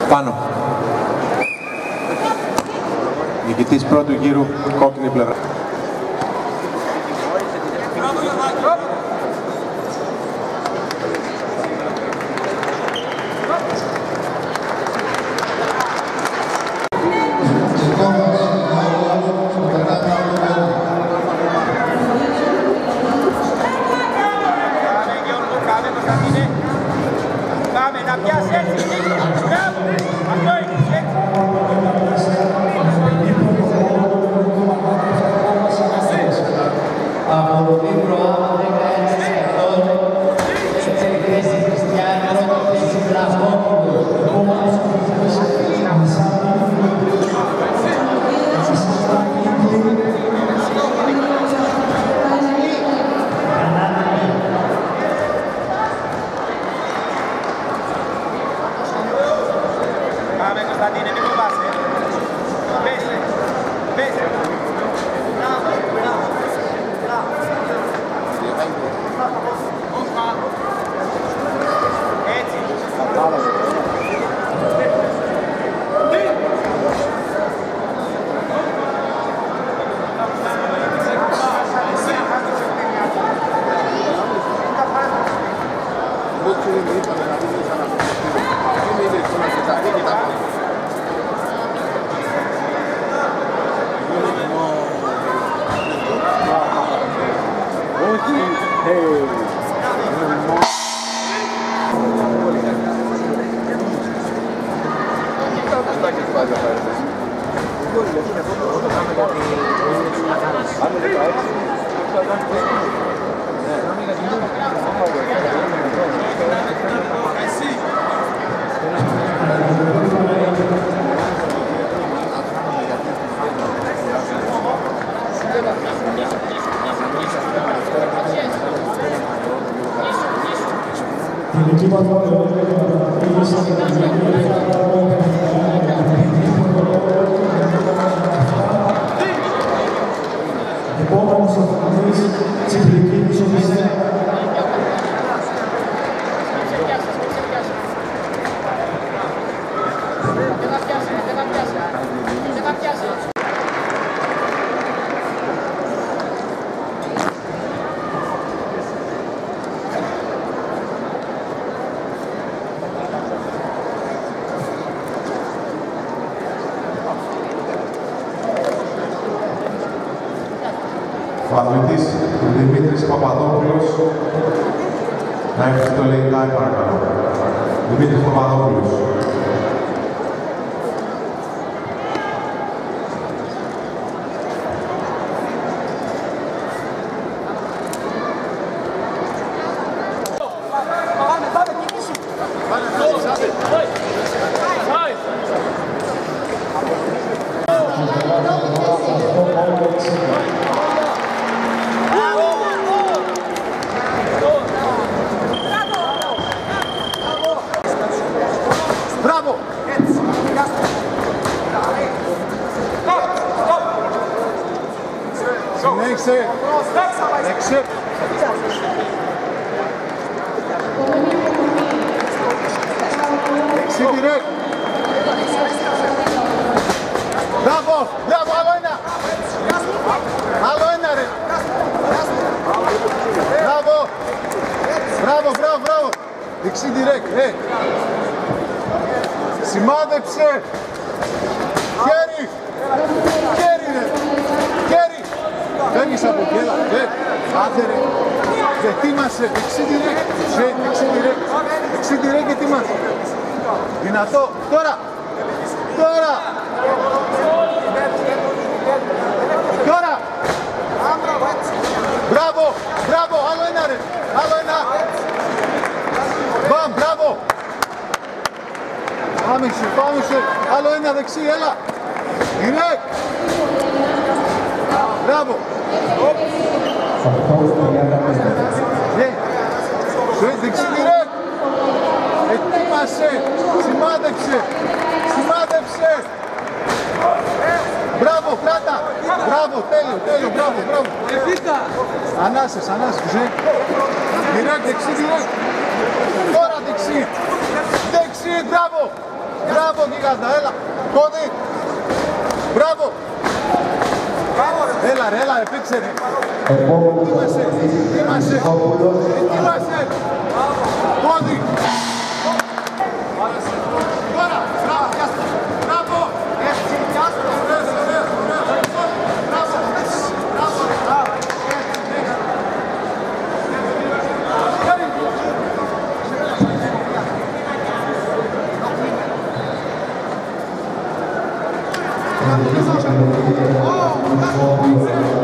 Πάνω. Νικητής πρώτου γύρου, κόκκινη πλευρά. Ο αθλητής Δημήτρης Παπαδόπουλος να έρθει στο Λεϊτάι, παρακαλώ. Δημήτρης Παπαδόπουλος. Μπράβο, μπράβο, άλλο ένα. Άλλο ένα ρε. Μπράβο. Μπράβο, μπράβο, μπράβο. Δεξί direct, Σημάδεψε. Χέρι. Χέρι ρε. Χέρι. Φεύγεις από εκεί, έλα. Άντε ρε. Ετοίμασε. Δεξί direct. Δεξί direct, ετοίμασε. Δυνατό. Τώρα. Τώρα. Τώρα. Μπράβο. Μπράβο. Άλλο ένα ρε. Άλλο ένα. Μπαμ. Μπράβο. Πάμε σε. Πάμε σε. Άλλο ένα δεξί. Έλα. Direct. Μπράβο. Δεξί direct. Ετοίμασε. Σημάδεψε. Σημάδεψε. Μπράβο, κράτα. Μπράβο, τέλειο, τέλειο, μπράβο, μπράβο. Ανάσες, direct, δεξί, direct. Τώρα δεξί. Δεξί, μπράβο. Μπράβο γίγαντα, έλα. Κώδη. Μπράβο. Έλα ρε, πήξε ρε. Ετοίμασε. Κώδη. Τώρα, μπράβο, πιάστε. Μπράβο. Έτσι, πιάστε. Μπράβο.